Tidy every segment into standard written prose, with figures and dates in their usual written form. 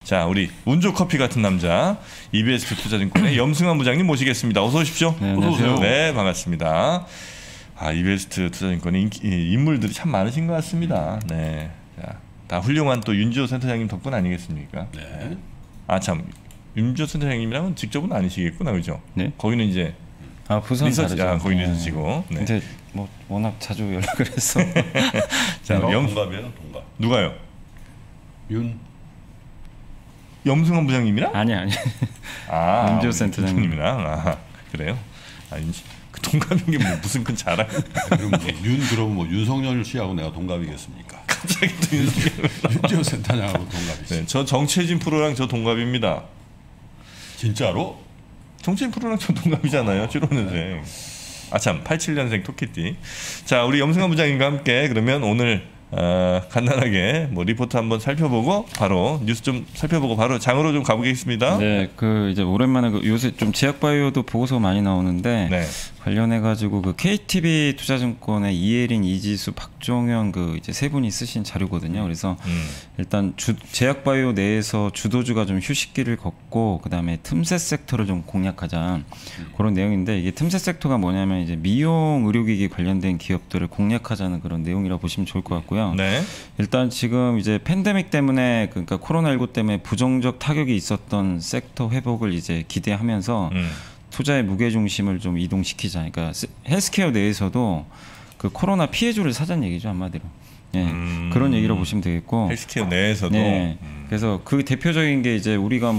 자, 우리 운조 커피 같은 남자 EBS 투자증권의 염승환 부장님 모시겠습니다. 어서 오십시오. 네, 안녕하세요. 네, 반갑습니다. EBS 투자증권의 인물들이 참 많으신 것 같습니다. 네, 자, 다 훌륭한 또 윤지호 센터장님 덕분 아니겠습니까? 네. 참 윤지호 센터장님이랑은 직접은 아니시겠구나, 그죠? 네. 거기는 이제 부산 리서치, 다르죠. 거기 리서치고. 네. 근데 뭐 워낙 자주 연락을 해서. 자, 동갑이에요, 동갑. 누가요? 염승환 부장님이랑? 아니. 윤지호 센터장님이랑. 그래요? 그 동갑인 게 무슨 큰 자랑? 그럼 윤석열 씨하고 내가 동갑이겠습니까? 갑자기 또 윤지호 센터장하고 동갑이지. 네, 저 정채진 프로랑 저 동갑입니다. 진짜로? 정채진 프로랑 저 동갑이잖아요. 75년생. 참 87년생 토끼띠. 자, 우리 염승환 부장님과 함께 그러면 오늘 간단하게 리포트 한번 살펴보고 바로 뉴스 좀 살펴보고 바로 장으로 좀 가보겠습니다. 네, 이제 오랜만에 요새 좀 제약바이오도 보고서 많이 나오는데 네. 관련해 가지고 KTB 투자증권의 이혜린, 이지수, 박종현 이제 세 분이 쓰신 자료거든요. 그래서 일단 제약바이오 내에서 주도주가 좀 휴식기를 걷고 그다음에 틈새 섹터를 좀 공략하자 그런 내용인데 이게 틈새 섹터가 뭐냐면 이제 미용 의료기기 관련된 기업들을 공략하자는 그런 내용이라고 보시면 좋을 것 같고요. 네. 일단 지금 이제 팬데믹 때문에 그러니까 코로나19 때문에 부정적 타격이 있었던 섹터 회복을 이제 기대하면서 투자의 무게 중심을 좀 이동시키자. 그러니까 헬스케어 내에서도 그 코로나 피해주를 사자는 얘기죠, 한마디로. 예, 그런 얘기로 보시면 되겠고. 헬스케어 내에서도. 네. 그래서 그 대표적인 게 이제 우리가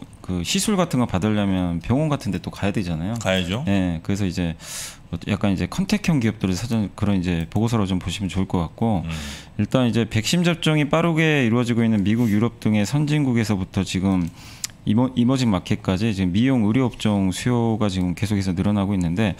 그 시술 같은 거 받으려면 병원 같은 데 또 가야 되잖아요. 가야죠. 네. 그래서 이제 약간 이제 컨택형 기업들을 사전 그런 이제 보고서로 좀 보시면 좋을 것 같고 일단 이제 백신 접종이 빠르게 이루어지고 있는 미국, 유럽 등의 선진국에서부터 지금 이머징 마켓까지 지금 미용 의료업종 수요가 지금 계속해서 늘어나고 있는데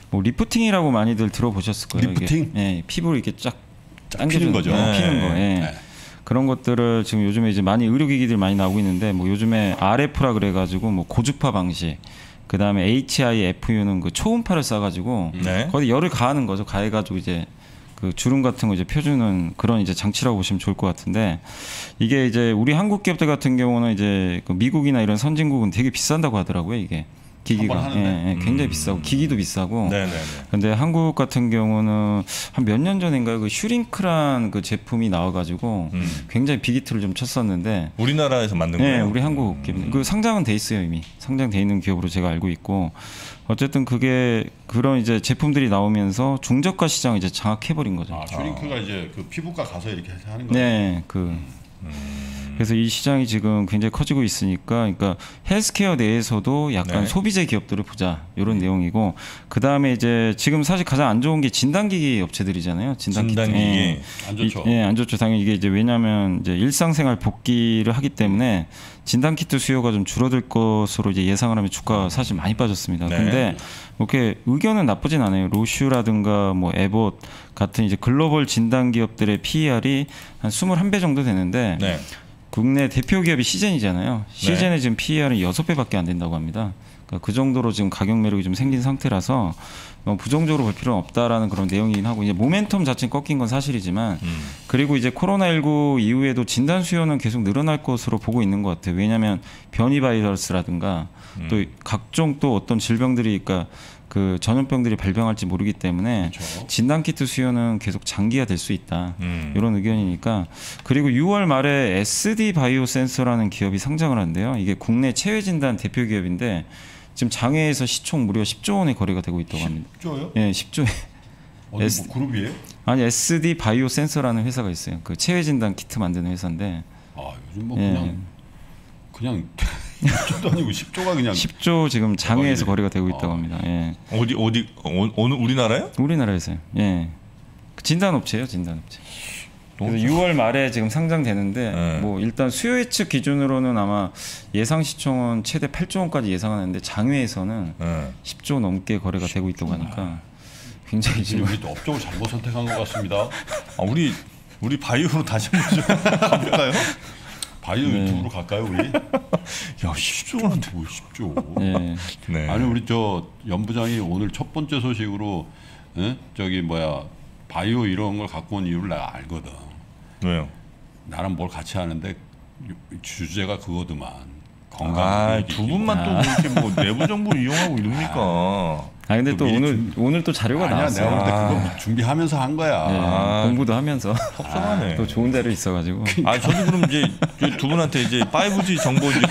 리프팅이라고 많이들 들어보셨을 거예요. 리프팅? 이게, 예, 피부를 이렇게 쫙 피는 거죠. 피는 거. 예. 네. 그런 것들을 지금 요즘에 이제 많이 의료기기들이 많이 나오고 있는데 요즘에 RF라 그래가지고 고주파 방식. 그 다음에 HIFU는 그 초음파를 쏴가지고 네. 거기 열을 가하는 거죠. 가해가지고 이제 그 주름 같은 거 이제 펴주는 그런 이제 장치라고 보시면 좋을 것 같은데 이게 이제 우리 한국 기업들 같은 경우는 이제 미국이나 이런 선진국은 되게 비싼다고 하더라고요. 이게 기기가 굉장히 비싸고 기기도 비싸고. 네네네. 근데 한국 같은 경우는 한 몇 년 전인가요? 그 슈링크란 그 제품이 나와가지고 굉장히 빅히트를 좀 쳤었는데. 우리나라에서 만든 네, 거예요? 우리 한국 기업. 그 상장은 돼 있어요 이미. 상장돼 있는 기업으로 제가 알고 있고. 어쨌든 그게 그런 이제 제품들이 나오면서 중저가 시장을 이제 장악해버린 거죠. 슈링크가 이제 그 피부과 가서 이렇게 하는 거예요. 네, 그래서 이 시장이 지금 굉장히 커지고 있으니까, 그러니까 헬스케어 내에서도 약간 네. 소비재 기업들을 보자 이런 내용이고, 그 다음에 이제 지금 사실 가장 안 좋은 게 진단기기 업체들이잖아요. 진단기기 안 좋죠. 안 좋죠. 당연히 이게 이제 왜냐하면 이제 일상생활 복귀를 하기 때문에 진단 키트 수요가 좀 줄어들 것으로 이제 예상을 하면 주가가 사실 많이 빠졌습니다. 네. 근데 이렇게 의견은 나쁘진 않아요. 로슈라든가 에봇 같은 이제 글로벌 진단 기업들의 PER이 한 21배 정도 되는데 네. 국내 대표 기업이 시젠이잖아요. 시젠의 지금 PER은 6배밖에 안 된다고 합니다. 그러니까 그 정도로 지금 가격 매력이 좀 생긴 상태라서 부정적으로 볼 필요는 없다라는 그런 내용이긴 하고, 이제 모멘텀 자체는 꺾인 건 사실이지만 그리고 이제 코로나19 이후에도 진단 수요는 계속 늘어날 것으로 보고 있는 것 같아요. 왜냐하면 변이 바이러스라든가 또 각종 또 어떤 질병들이, 그러니까 그 전염병들이 발병할지 모르기 때문에 그렇죠. 진단 키트 수요는 계속 장기화될 수 있다. 이런 의견이니까. 그리고 6월 말에 SD 바이오 센서라는 기업이 상장을 한대요. 이게 국내 체외 진단 대표 기업인데 지금 장외에서 시총 무려 10조 원의 거래가 되고 있다고 합니다. 10조요? 네, 10조에. 어디 그룹이에요? 아니, SD 바이오 센서라는 회사가 있어요. 그 체외 진단 키트 만드는 회사인데. 요즘 그냥 10조도 아니고 10조가 그냥 10조 지금 장외에서 거래가 되고 있다고 합니다. 예. 어디 어느 우리나라요? 우리나라에서요. 예. 진단업체예요, 진단업체. 그래서 6월 말에 지금 상장되는데 일단 수요 예측 기준으로는 아마 예상 시총은 최대 8조 원까지 예상하는데 장외에서는 10조 넘게 거래가 되고 있다고 하니까 굉장히 지금 우리 또 업종을 잘못 선택한 것 같습니다. 우리 바이오로 다시 한번 좀 가볼까요? 바이오 유튜브로 갈까요, 우리? 야, 10조는 뭐 10조. 네. 네. 아니 우리 연 부장이 오늘 첫 번째 소식으로 바이오 이런 걸 갖고 온 이유를 내가 알거든. 왜요? 나랑 뭘 같이 하는데 주제가 그거더만 건강. 두 분만 또 그렇게 뭐 내부 정보 이용하고 이럽니까? 아 근데 또 미리 오늘 또 자료가 아니야, 나왔어요. 내가 볼 때 그거 준비하면서 한 거야. 네, 공부도 하면서 섭섭하네. 또 좋은 데로 있어가지고. 저도 그럼 이제 두 분한테 이제 5G 정보 이제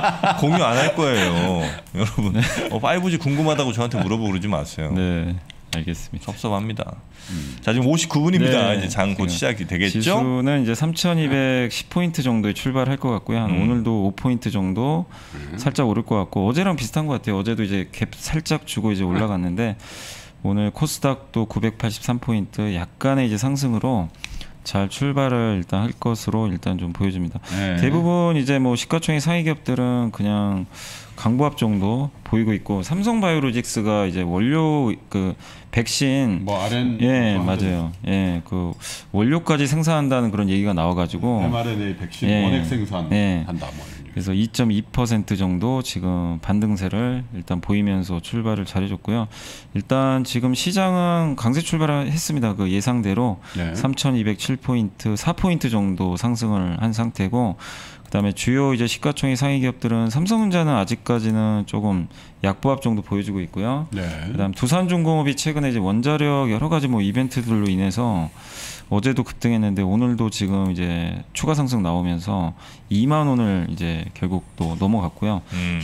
공유 안 할 거예요, 여러분. 5G 궁금하다고 저한테 물어보고 그러지 마세요. 네, 알겠습니다. 섭섭합니다. 자, 지금 59분입니다. 네, 이제 장 곧 시작이 되겠죠? 지수는 이제 3,210포인트 정도에 출발할 것 같고요. 한 오늘도 5포인트 정도 살짝 오를 것 같고, 어제랑 비슷한 것 같아요. 어제도 이제 갭 살짝 주고 이제 올라갔는데, 오늘 코스닥도 983포인트 약간의 이제 상승으로 잘 출발을 일단 할 것으로 일단 좀 보여집니다. 네. 대부분 이제 뭐 시가총액 상위 기업들은 그냥 강보합 정도 보이고 있고, 삼성바이오로직스가 이제 원료 그 백신 뭐 RN 예 뭐 맞아요. 예 그 원료까지 생산한다는 그런 얘기가 나와가지고 mRNA 백신 예. 원액 생산 예. 한다 뭐. 그래서 2.2% 정도 지금 반등세를 일단 보이면서 출발을 잘해줬고요. 일단 지금 시장은 강세 출발했습니다. 그 예상대로 네. 3,207포인트, 4포인트 정도 상승을 한 상태고, 그다음에 주요 이제 시가총액 상위 기업들은 삼성전자는 아직까지는 조금 약보합 정도 보여주고 있고요. 네. 그다음 두산중공업이 최근에 이제 원자력 여러 가지 뭐 이벤트들로 인해서 어제도 급등했는데 오늘도 지금 이제 추가 상승 나오면서 2만 원을 이제 결국 또 넘어갔고요.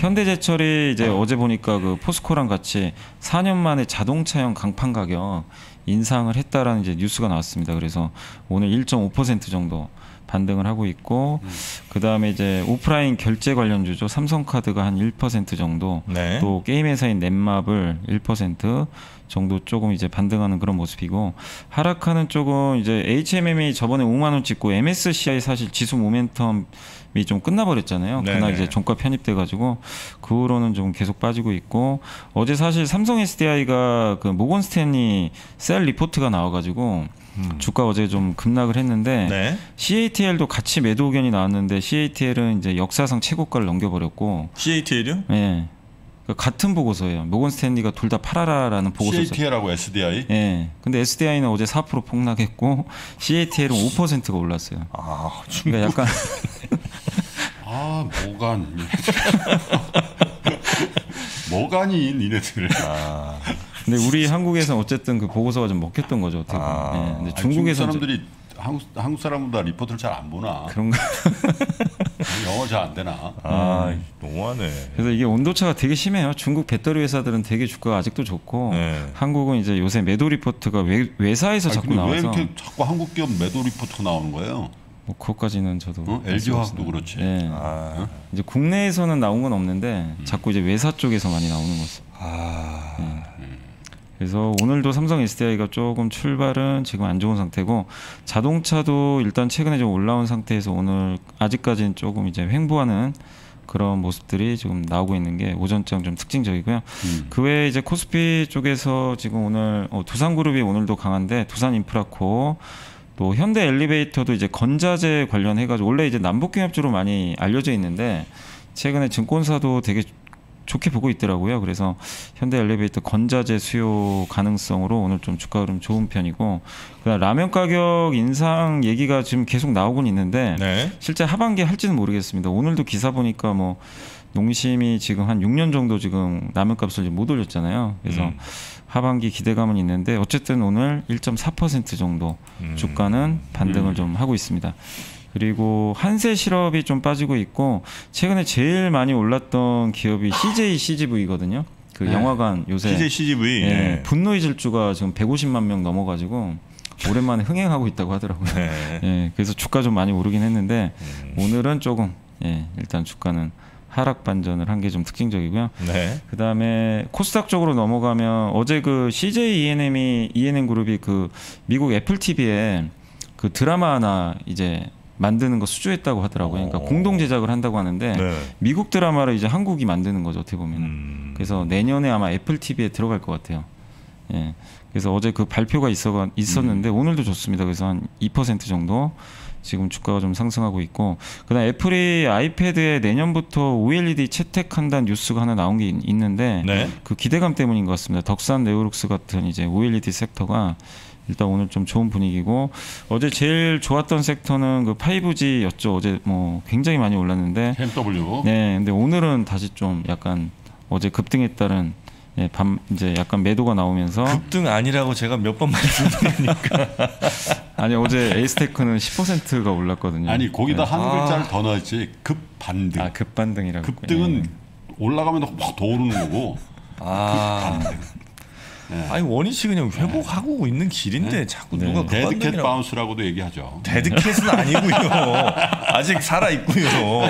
현대제철이 이제 어제 보니까 그 포스코랑 같이 4년 만에 자동차용 강판 가격 인상을 했다라는 이제 뉴스가 나왔습니다. 그래서 오늘 1.5% 정도 반등을 하고 있고, 그 다음에 이제 오프라인 결제 관련주죠. 삼성카드가 한 1% 정도, 네. 또 게임 회사인 넷마블 1% 정도 조금 이제 반등하는 그런 모습이고, 하락하는 쪽은 이제 HMM이 저번에 5만 원 찍고 MSCI 사실 지수 모멘텀이 좀 끝나버렸잖아요. 네네. 그날 이제 종가 편입돼가지고 그 후로는 좀 계속 빠지고 있고, 어제 사실 삼성 SDI가 그 모건 스탠리 셀 리포트가 나와가지고 주가 어제 좀 급락을 했는데 네. CATL도 같이 매도 의견이 나왔는데 CATL은 이제 역사상 최고가를 넘겨버렸고, CATL이요? 예, 그러니까 같은 보고서예요. 모건 스탠리가 둘 다 팔아라라는 보고서죠. CATL하고 SDI. 예, 근데 SDI는 어제 4% 폭락했고 CATL은 5%가 올랐어요. 그러니까 약간 모간. 뭐가니 니네들. 근데 우리 한국에서는 어쨌든 그 보고서가 좀 먹혔던 거죠. 어떻게 보면. 예, 근데 중국 중국에서는 사람들이 한국 사람보다 리포트를 잘 안 보나. 그런가? 영어 잘 안 되나. 너무하네. 그래서 이게 온도차가 되게 심해요. 중국 배터리 회사들은 되게 주가가 아직도 좋고, 네. 한국은 이제 요새 매도 리포트가 외사에서 자꾸 근데 왜 나와서 이렇게 자꾸 한국 기업 매도 리포트가 나오는 거예요? 뭐 그것까지는 저도 LG 화학도 그렇지. 예. 이제 국내에서는 나온 건 없는데 자꾸 이제 외사 쪽에서 많이 나오는 거죠. 그래서 오늘도 삼성 SDI가 조금 출발은 지금 안 좋은 상태고, 자동차도 일단 최근에 좀 올라온 상태에서 오늘 아직까지는 조금 이제 횡보하는 그런 모습들이 지금 나오고 있는 게 오전장 좀 특징적이고요. 그 외에 이제 코스피 쪽에서 지금 오늘 두산그룹이 오늘도 강한데, 두산인프라코, 또 현대 엘리베이터도 이제 건자재 관련해가지고 원래 이제 남북경협주로 많이 알려져 있는데 최근에 증권사도 되게 좋게 보고 있더라고요. 그래서 현대 엘리베이터 건자재 수요 가능성으로 오늘 좀 주가 흐름 좋은 편이고, 그다음 라면 가격 인상 얘기가 지금 계속 나오곤 있는데 네. 실제 하반기에 할지는 모르겠습니다. 오늘도 기사 보니까 뭐 농심이 지금 한 6년 정도 지금 라면값을 못 올렸잖아요. 그래서 하반기 기대감은 있는데 어쨌든 오늘 1.4% 정도 주가는 반등을 좀 하고 있습니다. 그리고 한세 실업이 좀 빠지고 있고, 최근에 제일 많이 올랐던 기업이 CJ CGV거든요. 그 영화관 요새 CJ CGV. 예, 분노의 질주가 지금 150만 명 넘어가지고 오랜만에 흥행하고 있다고 하더라고요. 네. 예, 그래서 주가 좀 많이 오르긴 했는데 오늘은 조금 일단 주가는 하락 반전을 한 게 좀 특징적이고요. 네. 그 다음에 코스닥 쪽으로 넘어가면 어제 그 CJ ENM 그룹이 그 미국 애플 TV에 그 드라마 하나 이제 만드는 거 수주했다고 하더라고요. 그러니까 공동 제작을 한다고 하는데 네. 미국 드라마를 이제 한국이 만드는 거죠, 어떻게 보면. 그래서 내년에 아마 애플 TV에 들어갈 것 같아요. 예. 그래서 어제 그 발표가 있었는데 오늘도 좋습니다. 그래서 한 2% 정도 지금 주가가 좀 상승하고 있고, 그다음 애플이 아이패드에 내년부터 OLED 채택한다는 뉴스가 하나 나온 게 있는데 네. 그 기대감 때문인 것 같습니다. 덕산 네오룩스 같은 이제 OLED 섹터가 일단 오늘 좀 좋은 분위기고 어제 제일 좋았던 섹터는 그 5G였죠. 어제 뭐 굉장히 많이 올랐는데 KMW. 네, 근데 오늘은 다시 좀 약간 어제 급등에 따른 이제 약간 매도가 나오면서 급등 아니라고 제가 몇 번 말씀드리니까 아니 어제 에이스테크는 10%가 올랐거든요. 아니 거기다 네. 한 글자를 더 넣었지. 급반등. 아 급반등이라고. 급등은 올라가면 확 더 오르는 거고. 아니 원위치 그냥 회복하고 있는 길인데 자꾸 누가 데드캣 급반등이라고. 바운스라고도 얘기하죠. 데드캣은 아니고요. 아직 살아 있고요.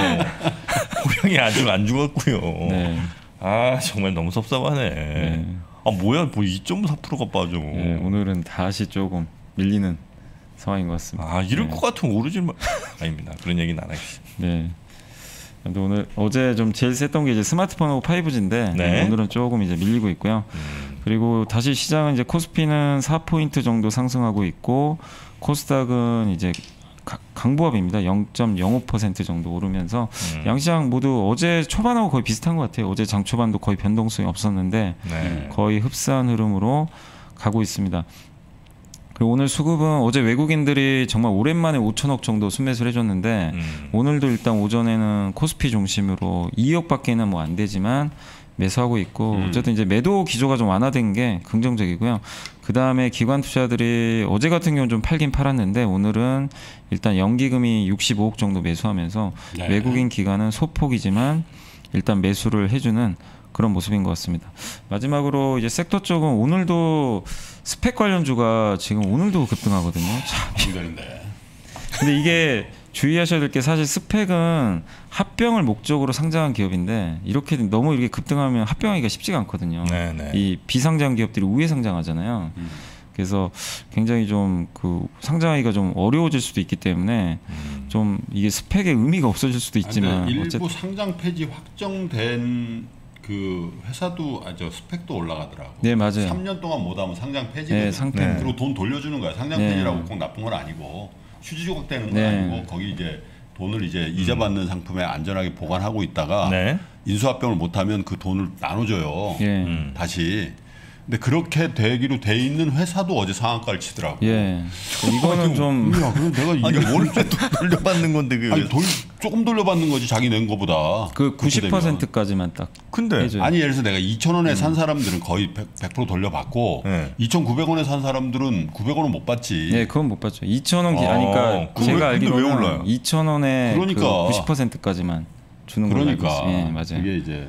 고양이 아직 안 죽었고요. 네. 아 정말 너무 섭섭하네. 네. 아 뭐야 뭐 2.4%가 빠져. 네, 오늘은 다시 조금 밀리는 상황인 것 같습니다. 아 이럴 네. 것 같으면 오르지 아닙니다. 그런 얘기는 안 하겠습니다. 네. 근데 오늘 어제 좀 제일 셌던 게 이제 스마트폰하고 5G인데 네. 오늘은 조금 이제 밀리고 있고요. 그리고 다시 시장은 이제 코스피는 4포인트 정도 상승하고 있고 코스닥은 이제 강보합입니다. 0.05% 정도 오르면서 양시장 모두 어제 초반하고 거의 비슷한 것 같아요. 어제 장 초반도 거의 변동성이 없었는데 네. 거의 흡사한 흐름으로 가고 있습니다. 그리고 오늘 수급은 어제 외국인들이 정말 오랜만에 5천억 정도 순매수를 해줬는데 오늘도 일단 오전에는 코스피 중심으로 2억밖에는 뭐 안 되지만 매수하고 있고 어쨌든 이제 매도 기조가 좀 완화된 게 긍정적이고요. 그 다음에 기관 투자들이 어제 같은 경우는 좀 팔긴 팔았는데 오늘은 일단 연기금이 65억 정도 매수하면서 네. 외국인 기관은 소폭이지만 일단 매수를 해주는 그런 모습인 것 같습니다. 마지막으로 이제 섹터 쪽은 오늘도 스펙 관련주가 지금 오늘도 급등하거든요. 참. 안 되는데. 근데 이게 주의하셔야 될 게 사실 스펙은 합병을 목적으로 상장한 기업인데 이렇게 너무 이렇게 급등하면 합병하기가 쉽지가 않거든요. 네네. 이 비상장 기업들이 우회 상장하잖아요. 그래서 굉장히 좀 그 상장하기가 좀 어려워질 수도 있기 때문에 좀 이게 스펙의 의미가 없어질 수도 있지만 일부 어쨌든 상장 폐지 확정된 그 회사도 스펙도 올라가더라고. 네, 맞아요. 3년 동안 못하면 상장 폐지거든. 네, 상패. 그리고 돈 돌려주는 거야. 상장 네. 폐지라고 꼭 나쁜 건 아니고 휴지 조각되는 건 네. 아니고 거기 이제 돈을 이제 이자 받는 상품에 안전하게 보관하고 있다가 네. 인수합병을 못하면 그 돈을 나눠줘요. 예. 다시. 근데 그렇게 되기로 돼 있는 회사도 어제 상한가를 치더라고. 예. 이거는 좀 야, 그럼 내가 아니 이거 원래 또 돌려받는 건데 그. 아니 조금 돌려받는 거지 자기 낸 거보다. 그 그렇게 되면. 90%까지만 딱 근데 해줘요. 아니 예를 들어서 내가 2,000원에 산 사람들은 거의 100% 돌려받고 네. 2,900원에 산 사람들은 900원은 못 받지. 예, 그건 못 받죠. 2,000원 아, 아니까 그거 제가 근데 왜 알기로는 올라요? 2,000원에 그러니까. 그 90%까지만 주는 걸로 알고 그러니까 있어요. 예, 맞아요. 이게 이제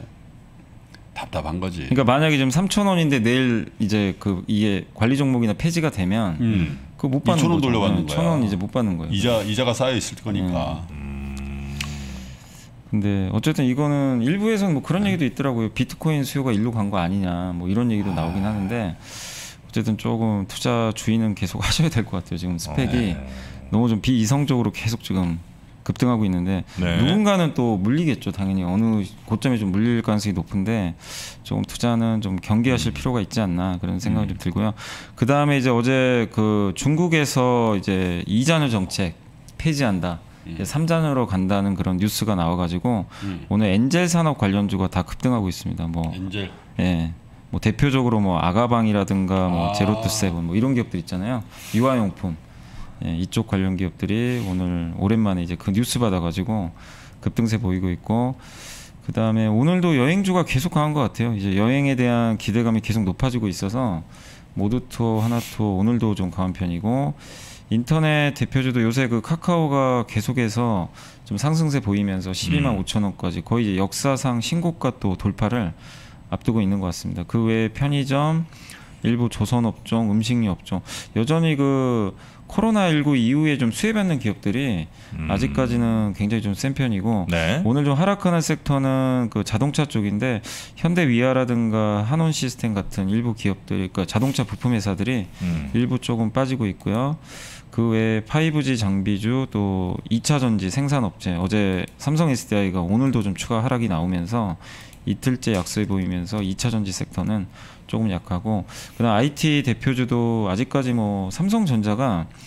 답답한 거지. 그러니까 만약에 지금 3,000원인데 내일 이제 그 이게 관리 종목이나 폐지가 되면 그거 못 받는 2,000원 거죠. 돌려받는 거야. 1,000원 이제 못 받는 거예요. 이자가 쌓여 있을 거니까. 근데 어쨌든 이거는 일부에서는 뭐 그런 얘기도 있더라고요. 비트코인 수요가 일로 간 거 아니냐 뭐 이런 얘기도 나오긴 하는데 어쨌든 조금 투자 주의는 계속 하셔야 될 것 같아요. 지금 스펙이 너무 좀 비이성적으로 계속 지금 급등하고 있는데 네. 누군가는 또 물리겠죠. 당연히 어느 고점에 좀 물릴 가능성이 높은데 조금 투자는 좀 경계하실 필요가 있지 않나 그런 생각이 좀 들고요. 그 다음에 이제 어제 그 중국에서 이제 2잔여 정책 폐지한다. 3잔으로 간다는 그런 뉴스가 나와가지고 오늘 엔젤 산업 관련주가 다 급등하고 있습니다. 뭐 엔젤. 예, 뭐 대표적으로 뭐 아가방이라든가 뭐 제로투세븐 뭐 이런 기업들 있잖아요. 유아용품 예, 이쪽 관련 기업들이 오늘 오랜만에 이제 그 뉴스 받아가지고 급등세 보이고 있고 그 다음에 오늘도 여행주가 계속 강한 것 같아요. 이제 여행에 대한 기대감이 계속 높아지고 있어서 모두투어, 하나투어 오늘도 좀 강한 편이고 인터넷 대표주도 요새 그 카카오가 계속해서 좀 상승세 보이면서 12만 5천 원까지 거의 이제 역사상 신고가 또 돌파를 앞두고 있는 것 같습니다. 그 외에 편의점, 일부 조선업종, 음식료 업종 여전히 그 코로나19 이후에 좀 수혜받는 기업들이 아직까지는 굉장히 좀 센 편이고 네. 오늘 좀 하락하는 섹터는 그 자동차 쪽인데 현대위아라든가 한온시스템 같은 일부 기업들, 그러니까 자동차 부품 회사들이 일부 조금 빠지고 있고요. 그 외에 5G 장비주 또 2차 전지 생산업체 어제 삼성 SDI가 오늘도 좀 추가 하락이 나오면서 이틀째 약세 보이면서 2차 전지 섹터는 조금 약하고 그다음 IT 대표주도 아직까지 뭐 삼성전자가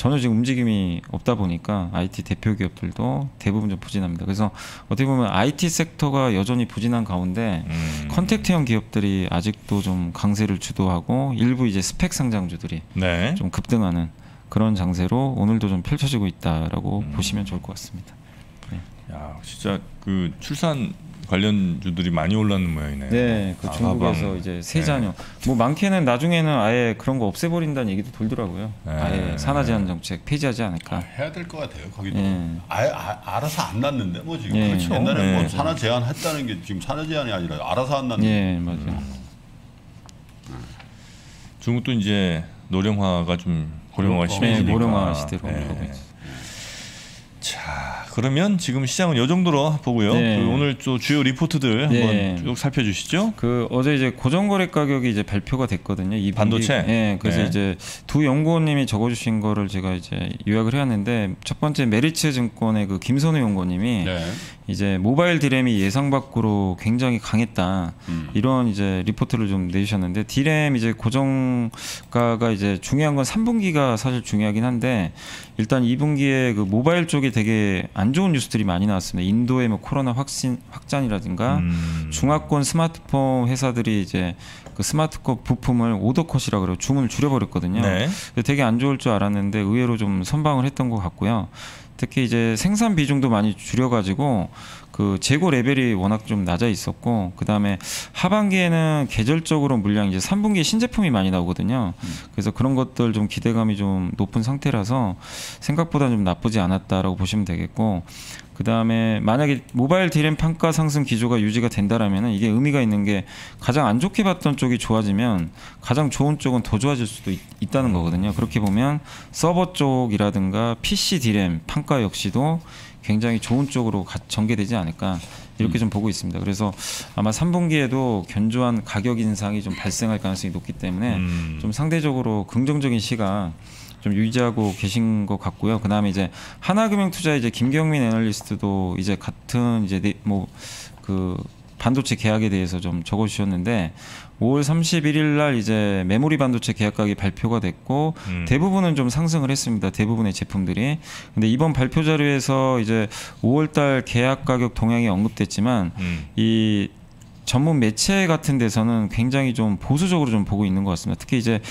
전혀 지금 움직임이 없다 보니까 IT 대표 기업들도 대부분 좀 부진합니다. 그래서 어떻게 보면 IT 섹터가 여전히 부진한 가운데 컨택트형 기업들이 아직도 좀 강세를 주도하고 일부 이제 스펙 상장주들이 네. 좀 급등하는 그런 장세로 오늘도 좀 펼쳐지고 있다라고 보시면 좋을 것 같습니다. 야, 진짜 그 출산 관련주들이 많이 올랐는 모양이네요. 네, 그 중국에서 가방. 이제 세 자녀. 뭐 많게는 나중에는 아예 그런 거 없애버린다는 얘기도 돌더라고요. 네. 아예 산하 제한 정책 폐지하지 않을까. 해야 될 것 같아요. 거기도 예. 알아서 안 났는데 뭐 지금 예. 그렇죠. 옛날에 네. 뭐 산하 제한했다는 게 지금 산하 제한이 아니라 알아서 안 났는데. 예, 맞아요. 중국도 이제 노령화가 좀 고령화가 네, 심해지니까. 고령화 시대로 네. 가고 있어요. 자, 그러면 지금 시장은 이 정도로 보고요. 네. 그 오늘 또 주요 리포트들 네. 한번 쭉 살펴주시죠. 그 어제 이제 고정거래 가격이 이제 발표가 됐거든요. 이 반도체? 예, 그래서 네. 이제 두 연구원님이 적어주신 거를 제가 이제 요약을 해왔는데 첫 번째 메리츠 증권의 그 김선우 연구원님이 네. 이제 모바일 디램이 예상 밖으로 굉장히 강했다 이런 이제 리포트를 좀 내주셨는데 디램 이제 고정가가 이제 중요한 건 3분기가 사실 중요하긴 한데 일단 2분기에 그 모바일 쪽에 되게 안 좋은 뉴스들이 많이 나왔습니다. 인도의 뭐 코로나 확산이라든가 중화권 스마트폰 회사들이 이제 그 스마트폰 부품을 오더컷이라 그래요. 주문을 줄여버렸거든요. 네. 되게 안 좋을 줄 알았는데 의외로 좀 선방을 했던 것 같고요. 특히 이제 생산 비중도 많이 줄여가지고 그 재고 레벨이 워낙 좀 낮아 있었고 그 다음에 하반기에는 계절적으로 물량 이제 3분기에 신제품이 많이 나오거든요. 그래서 그런 것들 좀 기대감이 좀 높은 상태라서 생각보다 좀 나쁘지 않았다라고 보시면 되겠고. 그 다음에 만약에 모바일 디램 판가 상승 기조가 유지가 된다라면 이게 의미가 있는 게 가장 안 좋게 봤던 쪽이 좋아지면 가장 좋은 쪽은 더 좋아질 수도 있다는 거거든요. 그렇게 보면 서버 쪽이라든가 PC 디램 판가 역시도 굉장히 좋은 쪽으로 전개되지 않을까 이렇게 좀 보고 있습니다. 그래서 아마 3분기에도 견조한 가격 인상이 좀 발생할 가능성이 높기 때문에 좀 상대적으로 긍정적인 시각 좀 유지하고 계신 것 같고요. 그 다음에 이제 하나금융투자 이제 김경민 애널리스트도 이제 같은 이제 뭐 그 반도체 계약에 대해서 좀 적어주셨는데 5월 31일 날 이제 메모리 반도체 계약 가격이 발표가 됐고 대부분은 좀 상승을 했습니다. 대부분의 제품들이. 근데 이번 발표 자료에서 이제 5월 달 계약 가격 동향이 언급됐지만 이 전문 매체 같은 데서는 굉장히 좀 보수적으로 좀 보고 있는 것 같습니다. 특히 이제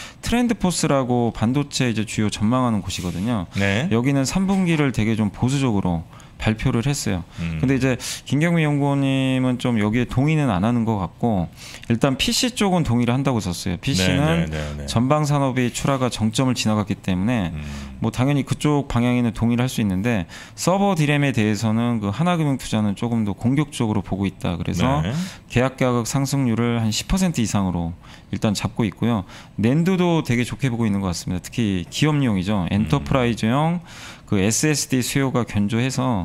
트렌드포스라고 반도체 이제 주요 전망하는 곳이거든요. 네. 여기는 3분기를 되게 좀 보수적으로 발표를 했어요. 근데 이제 김경민 연구원님은 좀 여기에 동의는 안 하는 것 같고 일단 PC 쪽은 동의를 한다고 썼어요. PC는 네. 전방 산업이 출하가 정점을 지나갔기 때문에 뭐 당연히 그쪽 방향에는 동의를 할 수 있는데 서버 디램에 대해서는 그 하나금융투자는 조금 더 공격적으로 보고 있다. 그래서 네. 계약 가격 상승률을 한 10% 이상으로 일단 잡고 있고요. 낸드도 되게 좋게 보고 있는 것 같습니다. 특히 기업용이죠. 엔터프라이즈용 그 SSD 수요가 견조해서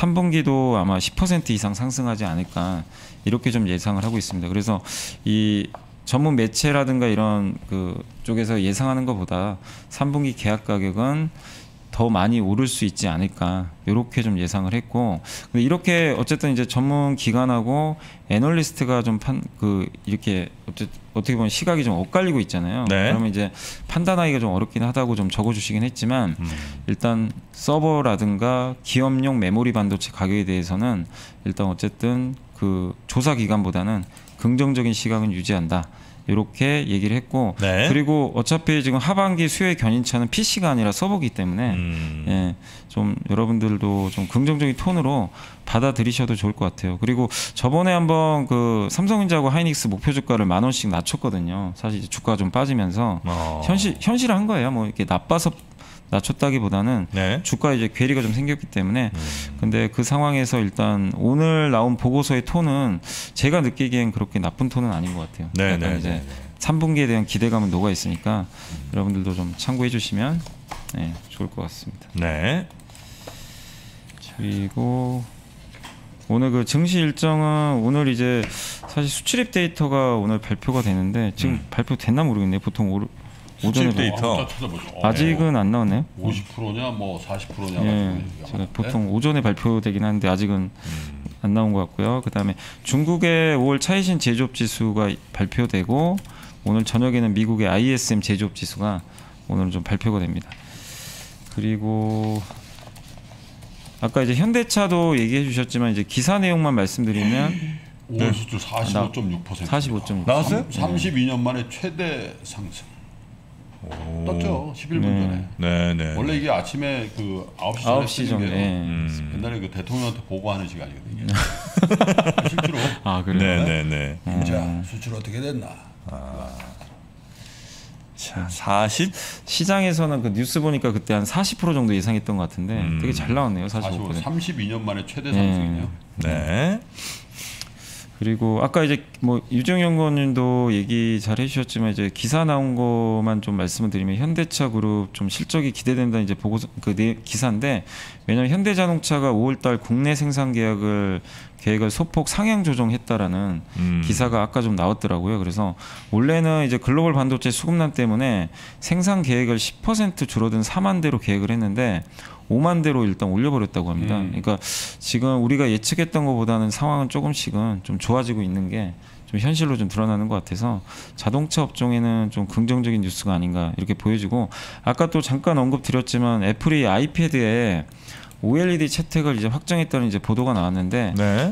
3분기도 아마 10% 이상 상승하지 않을까 이렇게 좀 예상을 하고 있습니다. 그래서 이 전문 매체라든가 이런 그 쪽에서 예상하는 것보다 3분기 계약 가격은 더 많이 오를 수 있지 않을까 이렇게 좀 예상을 했고 근데 이렇게 어쨌든 이제 전문 기관하고 애널리스트가 좀 이렇게 어떻게 보면 시각이 좀 엇갈리고 있잖아요. 네. 그러면 이제 판단하기가 좀 어렵긴 하다고 좀 적어주시긴 했지만 일단 서버라든가 기업용 메모리 반도체 가격에 대해서는 일단 어쨌든 그 조사 기관보다는 긍정적인 시각은 유지한다. 이렇게 얘기를 했고 네. 그리고 어차피 지금 하반기 수요의 견인차는 PC가 아니라 서버기 때문에 예, 좀 여러분들도 좀 긍정적인 톤으로 받아들이셔도 좋을 것 같아요. 그리고 저번에 한번 그 삼성전자하고 하이닉스 목표 주가를 10,000원씩 낮췄거든요. 사실 이제 주가가 좀 빠지면서 현실한 거예요. 뭐 이렇게 나빠서 낮췄다기보다는 네. 주가에 이제 괴리가 좀 생겼기 때문에 근데 그 상황에서 일단 오늘 나온 보고서의 톤은 제가 느끼기엔 그렇게 나쁜 톤은 아닌 것 같아요. 네, 약간 네, 이제 네. 3분기에 대한 기대감은 녹아 있으니까 여러분들도 좀 참고해 주시면 네, 좋을 것 같습니다. 네. 그리고 오늘 그 증시 일정은 오늘 이제 사실 수출입 데이터가 오늘 발표가 되는데 지금 발표됐나 모르겠네요. 보통 오전에 수출입 데이터. 아직은 안 나왔네요. 50%냐 뭐 40%냐 예, 제가 보통 오전에 발표되긴 하는데 아직은 안 나온 것 같고요. 그다음에 중국의 5월 차이신 제조업 지수가 발표되고 오늘 저녁에는 미국의 ISM 제조업 지수가 오늘은 좀 발표가 됩니다. 그리고 아까 이제 현대차도 얘기해 주셨지만 이제 기사 내용만 말씀드리면 5월 수출 45.6%. 45.6. 나왔어요? 32년 만에 최대 상승. 떴죠. 11분 전에. 네네. 원래 이게 아침에 그 9시 9시 전에 정도에. 옛날에 그 대통령한테 보고하는 시간이거든요. 실제로. 아 그래요? 네네네. 자, 수출 어떻게 됐나? 자, 40? 시장에서는 그 뉴스 보니까 그때 한 40% 정도 예상했던 것 같은데 되게 잘 나왔네요. 45. 45%. 32년 만에 최대 상승이네요. 네. 그리고 아까 이제 뭐 유정영 의원님도 얘기 잘 해주셨지만 이제 기사 나온 것만 좀 말씀을 드리면 현대차 그룹 좀 실적이 기대된다 이제 보고서 기사인데 왜냐하면 현대자동차가 5월달 국내 생산 계획을 소폭 상향 조정했다라는 기사가 아까 좀 나왔더라고요. 그래서 원래는 이제 글로벌 반도체 수급난 때문에 생산 계획을 10% 줄어든 4만 대로 계획을 했는데 5만 대로 일단 올려버렸다고 합니다. 그러니까 지금 우리가 예측했던 것보다는 상황은 조금씩은 좀 좋아지고 있는 게 좀 현실로 좀 드러나는 것 같아서 자동차 업종에는 좀 긍정적인 뉴스가 아닌가 이렇게 보여지고 아까 또 잠깐 언급드렸지만 애플이 아이패드에 OLED 채택을 이제 확정했다는 이제 보도가 나왔는데 네.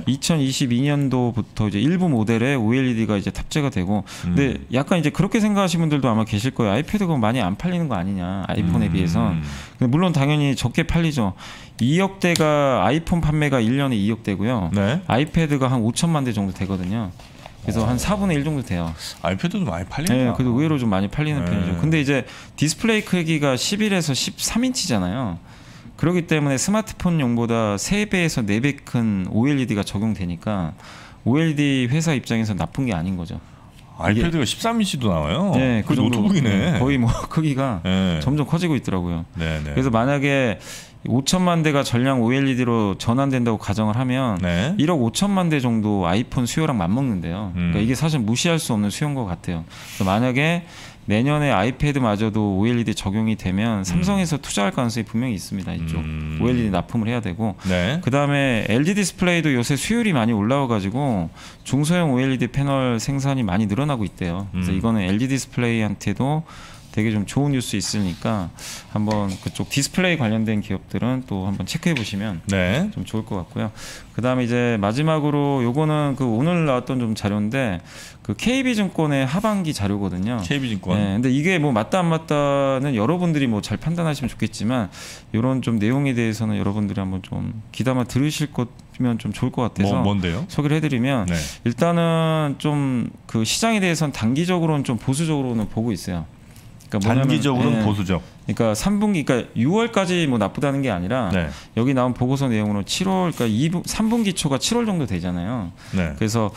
2022년도부터 이제 일부 모델에 OLED가 이제 탑재가 되고 근데 약간 이제 그렇게 생각하시는 분들도 아마 계실 거예요. 아이패드가 많이 안 팔리는 거 아니냐 아이폰에 비해서. 근데 물론 당연히 적게 팔리죠. 2억 대가 아이폰 판매가 1년에 2억 대고요. 네. 아이패드가 한 5천만 대 정도 되거든요. 그래서 한 4분의 1 정도 돼요. 아이패드도 많이 팔린다. 네, 그래도 의외로 좀 많이 팔리는 네. 편이죠. 근데 이제 디스플레이 크기가 11에서 13인치잖아요. 그렇기 때문에 스마트폰용보다 3배에서 4배 큰 OLED가 적용되니까 OLED 회사 입장에서 나쁜 게 아닌 거죠. 아이패드가 13인치도 나와요. 네, 그 노트북이네. 거의 뭐 크기가 네. 점점 커지고 있더라고요. 네네. 그래서 만약에 5천만 대가 전량 OLED로 전환된다고 가정을 하면 네. 1억 5천만 대 정도 아이폰 수요랑 맞먹는데요. 그러니까 이게 사실 무시할 수 없는 수요인 것 같아요. 그래서 만약에 내년에 아이패드마저도 OLED 적용이 되면 삼성에서 투자할 가능성이 분명히 있습니다. 이쪽 OLED 납품을 해야 되고 네. 그 다음에 LG 디스플레이도 요새 수율이 많이 올라와가지고 중소형 OLED 패널 생산이 많이 늘어나고 있대요. 그래서 이거는 LG 디스플레이한테도 되게 좀 좋은 뉴스 있으니까 한번 그쪽 디스플레이 관련된 기업들은 또 한번 체크해 보시면 네. 좀 좋을 것 같고요. 그 다음에 이제 마지막으로 요거는 그 오늘 나왔던 좀 자료인데 그 KB증권의 하반기 자료거든요. KB증권. 네, 근데 이게 뭐 맞다 안 맞다는 여러분들이 뭐 잘 판단하시면 좋겠지만 이런 좀 내용에 대해서는 여러분들이 한번 좀 귀담아 들으실 거면 좀 좋을 것 같아서 뭔데요? 소개를 해드리면 네. 일단은 좀 그 시장에 대해서는 단기적으로는 좀 보수적으로는 보고 있어요. 그러니까 뭐냐면, 단기적으로는 예, 보수적. 그러니까 3분기, 그러니까 6월까지 뭐 나쁘다는 게 아니라 네. 여기 나온 보고서 내용으로 7월, 그러니까 3분기 초가 7월 정도 되잖아요. 네. 그래서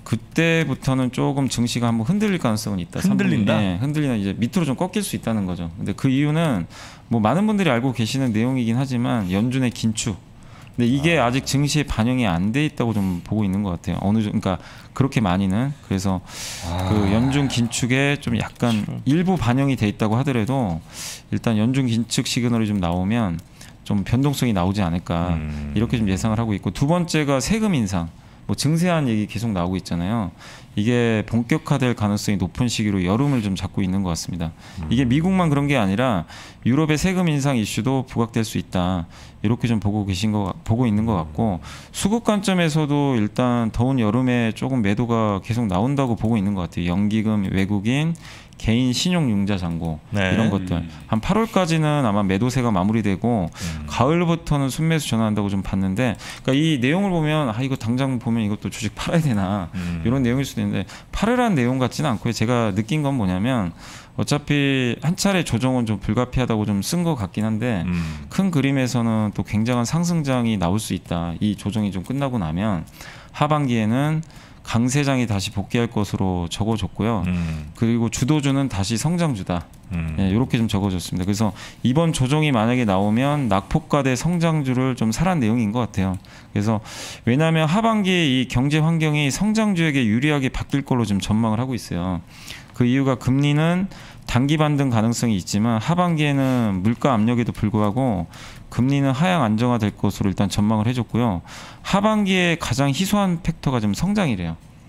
그때부터는 조금 증시가 한번 흔들릴 가능성은 있다. 흔들린다? 3분기, 네, 흔들리나 이제 밑으로 좀 꺾일 수 있다는 거죠. 근데 그 이유는 뭐 많은 분들이 알고 계시는 내용이긴 하지만 연준의 긴축. 근데 이게 아직 증시에 반영이 안 돼 있다고 좀 보고 있는 것 같아요. 어느 정도, 그러니까 그렇게 많이는 그래서 그 연준 긴축에 좀 약간 일부 반영이 돼 있다고 하더라도 일단 연준 긴축 시그널이 좀 나오면 좀 변동성이 나오지 않을까 이렇게 좀 예상을 하고 있고 두 번째가 세금 인상. 뭐 증세한 얘기 계속 나오고 있잖아요. 이게 본격화될 가능성이 높은 시기로 여름을 좀 잡고 있는 것 같습니다. 이게 미국만 그런 게 아니라 유럽의 세금 인상 이슈도 부각될 수 있다. 이렇게 좀 보고 있는 것 같고 수급 관점에서도 일단 더운 여름에 조금 매도가 계속 나온다고 보고 있는 것 같아요. 연기금, 외국인, 개인 신용융자 잔고 네. 이런 것들 한 8월까지는 아마 매도세가 마무리되고 가을부터는 순매수 전환한다고 좀 봤는데 그러니까 이 내용을 보면 이거 당장 보면 이것도 주식 팔아야 되나 이런 내용일 수도 있는데 팔으라는 내용 같지는 않고요. 제가 느낀 건 뭐냐면 어차피 한 차례 조정은 좀 불가피하다고 좀 쓴 것 같긴 한데 큰 그림에서는 또 굉장한 상승장이 나올 수 있다. 이 조정이 좀 끝나고 나면 하반기에는 강세장이 다시 복귀할 것으로 적어줬고요. 그리고 주도주는 다시 성장주다. 네, 이렇게 좀 적어줬습니다. 그래서 이번 조정이 만약에 나오면 낙폭과대 성장주를 좀 사란 내용인 것 같아요. 그래서 왜냐하면 하반기에 이 경제 환경이 성장주에게 유리하게 바뀔 걸로 좀 전망을 하고 있어요. 그 이유가 금리는 단기 반등 가능성이 있지만 하반기에는 물가 압력에도 불구하고 금리는 하향 안정화될 것으로 일단 전망을 해줬고요. 하반기에 가장 희소한 팩터가 좀 성장이래요.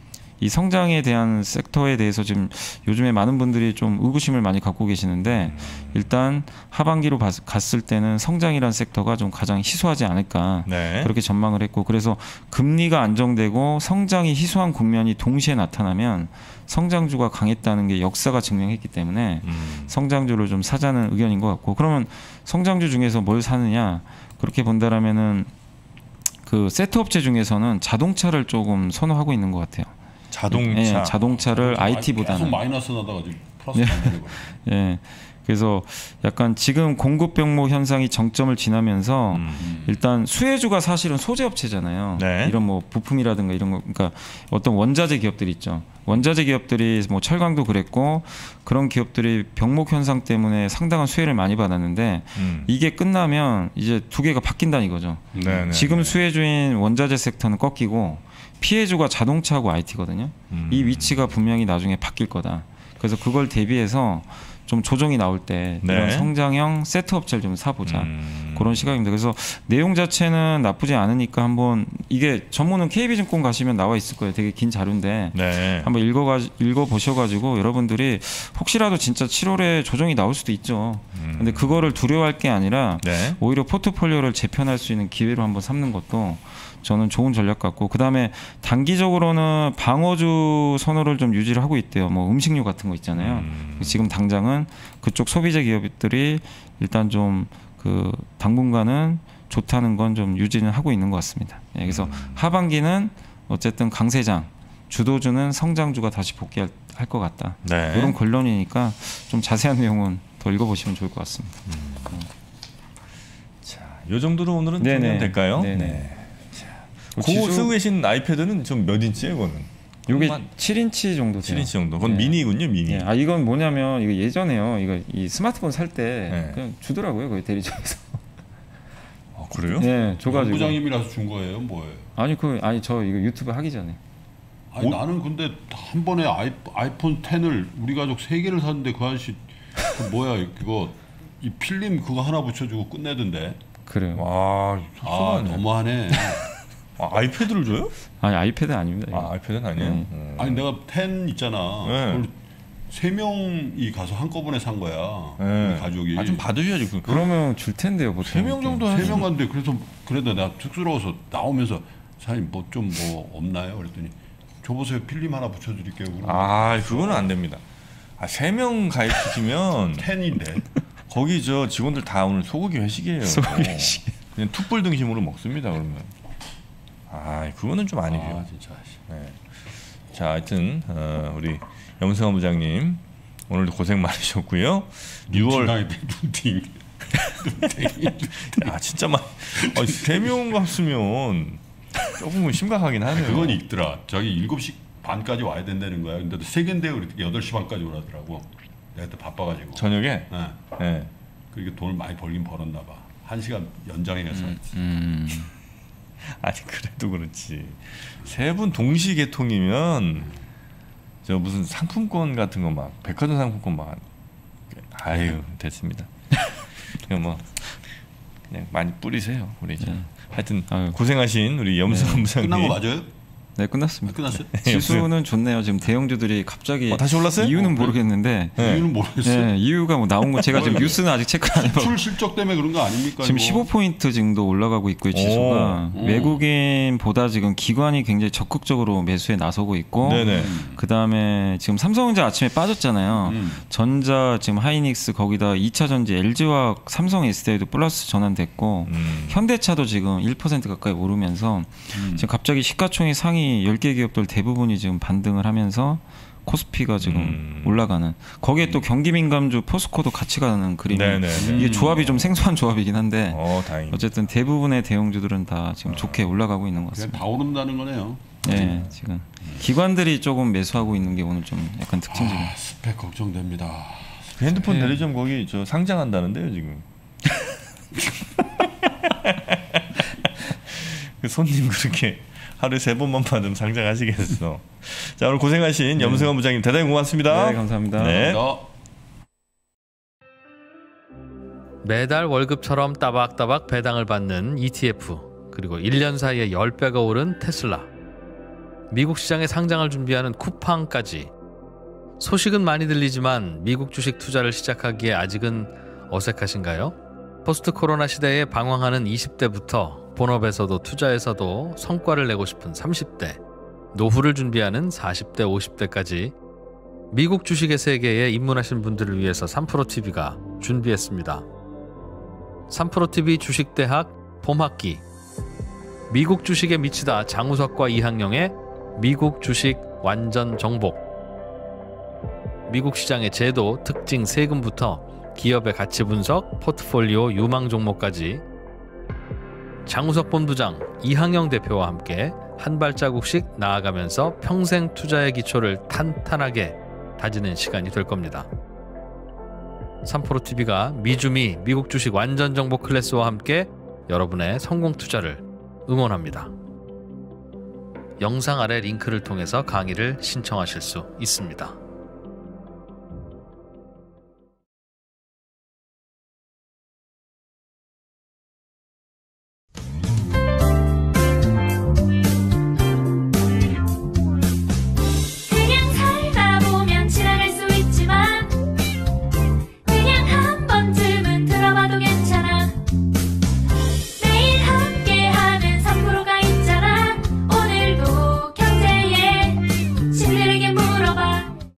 이 성장에 대한 섹터에 대해서 지금 요즘에 많은 분들이 좀 의구심을 많이 갖고 계시는데 일단 하반기로 갔을 때는 성장이라는 섹터가 좀 가장 희소하지 않을까 네. 그렇게 전망을 했고 그래서 금리가 안정되고 성장이 희소한 국면이 동시에 나타나면 성장주가 강했다는 게 역사가 증명했기 때문에 성장주를 좀 사자는 의견인 것 같고 그러면 성장주 중에서 뭘 사느냐 그렇게 본다라면은 그 세트 업체 중에서는 자동차를 조금 선호하고 있는 것 같아요. 자동차. 예, 자동차를 계속 IT보다는 마이너스 나다가 지금 플러스 만들고. 예. 그래서 약간 지금 공급 병목 현상이 정점을 지나면서 일단 수혜주가 사실은 소재 업체잖아요. 네. 이런 뭐 부품이라든가 이런 거 그러니까 어떤 원자재 기업들이 있죠. 원자재 기업들이 뭐 철강도 그랬고 그런 기업들이 병목 현상 때문에 상당한 수혜를 많이 받았는데 이게 끝나면 이제 두 개가 바뀐다는 이거죠. 네네. 지금 수혜주인 원자재 섹터는 꺾이고 피해주가 자동차하고 IT거든요. 이 위치가 분명히 나중에 바뀔 거다. 그래서 그걸 대비해서 좀 조정이 나올 때 네. 이런 성장형 세트 업체를 좀 사보자 그런 시각입니다. 그래서 내용 자체는 나쁘지 않으니까 한번 이게 전문은 KB증권 가시면 나와 있을 거예요. 되게 긴 자료인데 네. 한번 읽어보셔가지고 여러분들이 혹시라도 진짜 7월에 조정이 나올 수도 있죠. 근데 그거를 두려워할 게 아니라 네. 오히려 포트폴리오를 재편할 수 있는 기회로 한번 삼는 것도 저는 좋은 전략 같고 그다음에 단기적으로는 방어주 선호를 좀 유지를 하고 있대요. 뭐 음식료 같은 거 있잖아요. 지금 당장은 그쪽 소비재 기업들이 일단 좀 그 당분간은 좋다는 건 좀 유지는 하고 있는 것 같습니다. 예, 그래서 하반기는 어쨌든 강세장 주도주는 성장주가 다시 복귀할 것 같다. 네. 이런 결론이니까 좀 자세한 내용은 더 읽어보시면 좋을 것 같습니다. 자, 요 정도로 오늘은 네네. 정리하면 될까요? 네네. 네. 그 지수- 쓰고 계신 아이패드는 좀 몇 인치예요, 그거는? 요게 한 7인치 정도 돼요. 7인치 정도. 그건 네. 미니군요, 미니. 예, 아 이건 뭐냐면 이거 예전에요. 이거 이 스마트폰 살 때 네. 그냥 주더라고요. 거기 대리점에서. 아, 그래요? 예, 줘가지고. 부장님이라서 준 거예요, 뭐예요? 아니 저 이거 유튜브 하기 전에. 아니 나는 근데 한 번에 아이폰 10을 우리 가족 3개를 샀는데 그 아저씨 그 뭐야 그거 이 필름 그거 하나 붙여주고 끝내던데. 그래요. 와, 아 너무하네. 아, 아이패드를 줘요? 아니 아이패드 아닙니다. 이거. 아, 아이패드는 아니에요? 네. 아니 내가 10 있잖아. 네. 그걸 3명이 가서 한꺼번에 산 거야. 네. 우리 가족이. 아, 좀 받으셔야지. 그러면 줄 텐데요, 보통. 3명 정도 세 하지. 명 갔는데 그래도 내가 쑥스러워서 나오면서 사장님 뭐 좀 없나요? 그랬더니 줘보세요. 필름 하나 붙여드릴게요. 그러고 아, 그거는 안 됩니다. 아, 3명 가입시키면 10인데. 거기 저 직원들 다 오늘 소고기 회식이에요. 소고기 회식. 그냥 툭불 등심으로 먹습니다. 그러면. 아, 그거는 좀 아니죠. 아 진짜. 네. 자, 하여튼 우리 염승환 부장님 오늘도 고생 많으셨고요. 6월 눈팅. 아 진짜 많이. 3명 갔으면 조금은 심각하긴 하네요. 그건 있더라. 저기 7시 반까지 와야 된다는 거야. 근데 3개인데요. 그랬더니 8시 반까지 오라더라고. 내가 그때 바빠가지고. 저녁에. 네. 네. 그렇게 돈을 많이 벌긴 벌었나 봐. 1시간 연장해서. 아니 그래도 그렇지. 3분 동시 개통이면 저 무슨 상품권 같은 거 막 백화점 상품권 막 아유 됐습니다. 그냥 뭐 그냥 많이 뿌리세요 우리. 하여튼 아유. 고생하신 우리 염승환 부장님. 끝난 거 맞아요? 네, 끝났습니다. 끝났어요? 지수는 좋네요. 지금 대형주들이 갑자기 다시 올랐어요? 이유는 모르겠는데 네. 이유는 모르겠어요. 네, 이유가 뭐 나온 거 제가 지금 뉴스는 아직 체크 안 해봐서 출 실적 때문에 그런 거 아닙니까? 지금 이거? 15포인트 정도 올라가고 있고요. 지수가 외국인보다 지금 기관이 굉장히 적극적으로 매수에 나서고 있고 네네. 그다음에 지금 삼성전자 아침에 빠졌잖아요. 전자 지금 하이닉스 거기다 2차 전지 LG화학 삼성 SDI도 플러스 전환됐고 현대차도 지금 1% 가까이 오르면서 지금 갑자기 시가총액 상위 10개 기업들 대부분이 지금 반등을 하면서 코스피가 지금 올라가는 거기에 또 경기민감주 포스코도 같이 가는 그림이 네네. 이게 조합이 좀 생소한 조합이긴 한데 다행입니다. 어쨌든 대부분의 대형주들은 다 지금 좋게 올라가고 있는 것 그냥 같습니다. 다 오른다는 거네요. 네, 지금 기관들이 조금 매수하고 있는 게 오늘 좀 약간 특징적이에요. 아, 스펙 걱정됩니다. 그 핸드폰 대리점 거기 저 상장한다는데요 지금. 그 손님 그렇게 하루에 3번만 받으면 상장하시겠어. 자 오늘 고생하신 염승환 부장님 대단히 고맙습니다. 네, 감사합니다. 네. 매달 월급처럼 따박따박 배당을 받는 ETF, 그리고 1년 사이에 10배가 오른 테슬라. 미국 시장에 상장을 준비하는 쿠팡까지 소식은 많이 들리지만 미국 주식 투자를 시작하기에 아직은 어색하신가요? 포스트 코로나 시대에 방황하는 20대부터 본업에서도 투자에서도 성과를 내고 싶은 30대, 노후를 준비하는 40대, 50대까지 미국 주식의 세계에 입문하신 분들을 위해서 3프로TV가 준비했습니다. 3프로TV 주식대학 봄학기, 미국 주식에 미치다 장우석과 이항영의 미국 주식 완전 정복, 미국 시장의 제도, 특징, 세금부터 기업의 가치 분석, 포트폴리오 유망 종목까지 장우석 본부장, 이항영 대표와 함께 한 발자국씩 나아가면서 평생 투자의 기초를 탄탄하게 다지는 시간이 될 겁니다. 3프로TV가 미주미 미국 주식 완전 정보 클래스와 함께 여러분의 성공 투자를 응원합니다. 영상 아래 링크를 통해서 강의를 신청하실 수 있습니다.